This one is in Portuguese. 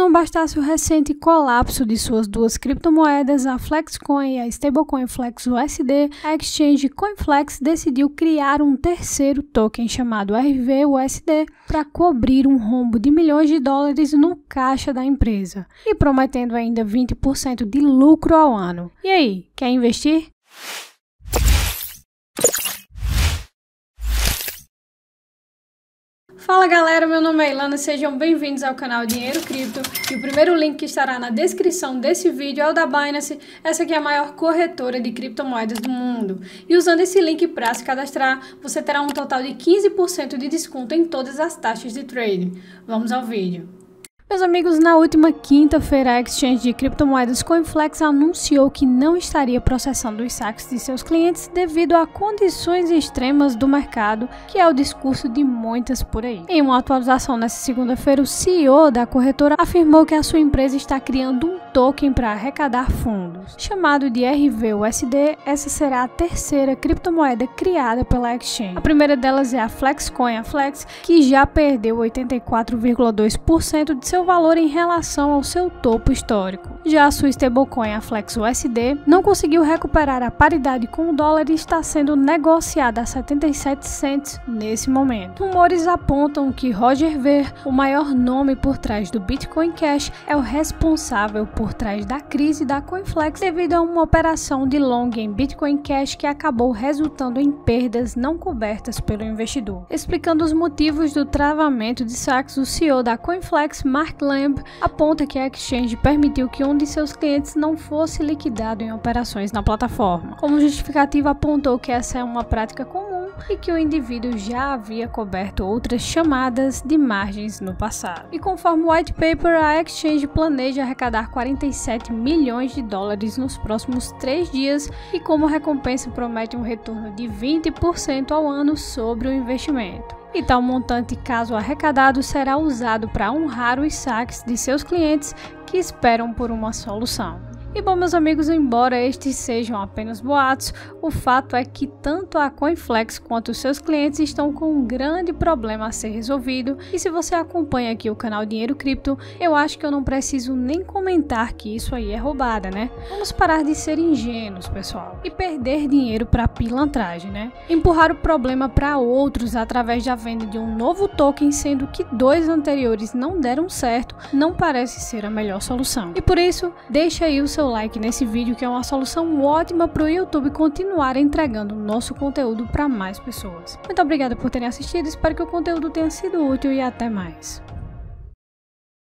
não bastasse o recente colapso de suas duas criptomoedas, a Flexcoin e a stablecoin FlexUSD, a exchange CoinFlex decidiu criar um terceiro token chamado RVUSD para cobrir um rombo de milhões de dólares no caixa da empresa e prometendo ainda 20% de lucro ao ano. E aí, quer investir? Fala galera, meu nome é Ilana, sejam bem-vindos ao canal Dinheiro Cripto e o primeiro link que estará na descrição desse vídeo é o da Binance. Essa aqui é a maior corretora de criptomoedas do mundo e usando esse link para se cadastrar, você terá um total de 15% de desconto em todas as taxas de trading. Vamos ao vídeo. Meus amigos, na última quinta-feira, a exchange de criptomoedas CoinFlex anunciou que não estaria processando os saques de seus clientes devido a condições extremas do mercado, que é o discurso de muitas por aí. Em uma atualização nesta segunda-feira, o CEO da corretora afirmou que a sua empresa está criando um token para arrecadar fundos. Chamado de RVUSD, essa será a terceira criptomoeda criada pela exchange. A primeira delas é a Flexcoin, a Flex, que já perdeu 84,2% de seu valor em relação ao seu topo histórico. Já a sua stablecoin, a FlexUSD, não conseguiu recuperar a paridade com o dólar e está sendo negociada a 77 cents nesse momento. Rumores apontam que Roger Ver, o maior nome por trás do Bitcoin Cash, é o responsável por trás da crise da CoinFlex devido a uma operação de long em Bitcoin Cash que acabou resultando em perdas não cobertas pelo investidor. Explicando os motivos do travamento de saques, o CEO da CoinFlex, Mark Lamb, aponta que a exchange permitiu que um de seus clientes não fosse liquidado em operações na plataforma. Como justificativa, apontou que essa é uma prática comum e que o indivíduo já havia coberto outras chamadas de margens no passado. E conforme o white paper, a exchange planeja arrecadar 47 milhões de dólares nos próximos 3 dias e como recompensa promete um retorno de 20% ao ano sobre o investimento. E tal montante, caso arrecadado, será usado para honrar os saques de seus clientes que esperam por uma solução. E bom, meus amigos, embora estes sejam apenas boatos, o fato é que tanto a CoinFlex quanto os seus clientes estão com um grande problema a ser resolvido. E se você acompanha aqui o canal Dinheiro Cripto, eu acho que eu não preciso nem comentar que isso aí é roubada, né? Vamos parar de ser ingênuos, pessoal, e perder dinheiro para pilantragem, né? Empurrar o problema para outros através da venda de um novo token, sendo que 2 anteriores não deram certo, não parece ser a melhor solução. E por isso, deixa aí o seu like nesse vídeo, que é uma solução ótima para o YouTube continuar entregando nosso conteúdo para mais pessoas. Muito obrigada por terem assistido, espero que o conteúdo tenha sido útil e até mais.